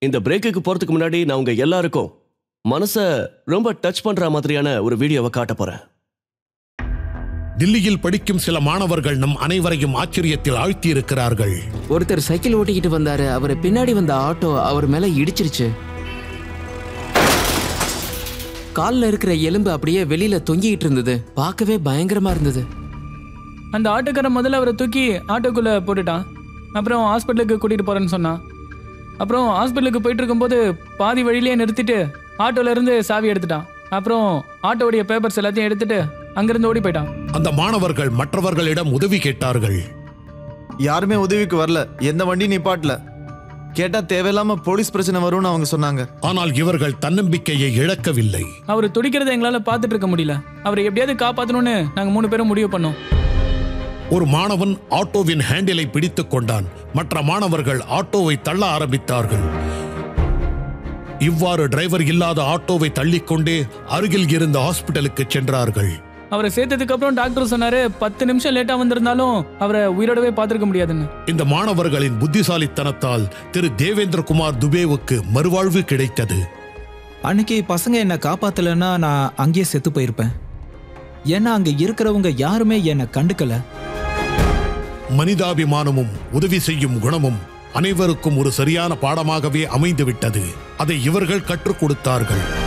இந்த பிரேக்குக்கு போறதுக்கு முன்னாடி நான் உங்க எல்லாருக்கும் மனசை ரொம்ப டச் பண்ற மாதிரியான ஒரு வீடியோவை காட்ட போறேன். டில்லியில் படிக்கும் சில மாணவர்கள் நம் அனைவரையும் ஆச்சரியத்தில் ஆழ்த்தி இருக்கிறார்கள். ஒருத்தர் சைக்கிள் ஓட்டிக்கிட்டு வந்தாரு. அவர் பின்னாடி வந்த ஆட்டோ அவர் மேல இடிச்சிருச்சு. கால்ல இருக்கிற எலும்பு அப்படியே வெளியில தொங்கிட்டு இருந்தது. பார்க்கவே பயங்கரமா இருந்தது. அந்த ஆட்டோக்காரன் முதல்ல அவரை தூக்கி ஆட்டோக்குள்ள போட்டுட்டான். அப்புறம் ஹாஸ்பிட்டலுக்கு கூட்டிட்டு போறேன்னு சொன்னான். அப்புறம் ஹாஸ்பிட்டலுக்கு போயிட்டு இருக்கும்போது பாதி வழியிலேயே நிறுத்திட்டு ஆட்டோல இருந்து சாவி எடுத்துட்டான். அப்புறம் ஆட்டோடைய பேப்பர்ஸ் எல்லாத்தையும் எடுத்துட்டு அங்கிருந்து ஓடி போயிட்டான். அந்த மாணவர்கள் மற்றவர்களிடம் உதவி கேட்டார்கள். யாருமே உதவிக்கு வரல. எந்த வண்டி நிப்பாட்டல. கேட்டா தேவையில்லாம போலீஸ் பிரச்சனை வரும்னு அவங்க சொன்னாங்க. ஆனால் இவர்கள் தன்னம்பிக்கையை இழக்கவில்லை. அவர் துடிக்கிறத எங்களால பார்த்துட்டு இருக்க முடியல. அவரை எப்படியாவது காப்பாற்றணும்னு நாங்க 3 பேரும் முடிவு பண்ணோம். ஒரு மாணவன் ஆட்டோவின் ஹேண்டிலை பிடித்துக் கொண்டான். மற்ற மாணவர்கள் ஆட்டோவை தள்ள ஆரம்பித்தார்கள். இவ்வாறு டிரைவர் இல்லாத ஆட்டோவை தள்ளிக்கொண்டே அருகில் இருந்த ஹாஸ்பிட்டலுக்கு சென்றார்கள். அவரை சேர்த்ததுக்கு அப்புறம் டாக்டர் சொன்னாரு 10 நிமிஷம் லேட்டா வந்திருந்தாலும் அவரை உயிரோடவே பார்த்திருக்க முடியாதுன்னு. இந்த மாணவர்களின் புத்திசாலித்தனத்தால் திரு தேவேந்திர குமார் துபேவுக்கு மறுவாழ்வு கிடைத்தது. அன்னைக்கு பசங்க என்ன காப்பாத்தலன்னா நான் அங்கேயே செத்து போயிருப்பேன். ஏன்னா அங்க இருக்கிறவங்க யாருமே என்னை கண்டுக்கல. மனிதாபிமானமும் உதவி செய்யும் குணமும் அனைவருக்கும் ஒரு சரியான பாடமாகவே அமைந்துவிட்டது. அதை இவர்கள் கற்றுக் கொடுத்தார்கள்.